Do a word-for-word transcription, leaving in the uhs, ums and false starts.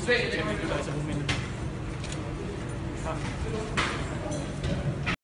前面就在这后面的。啊。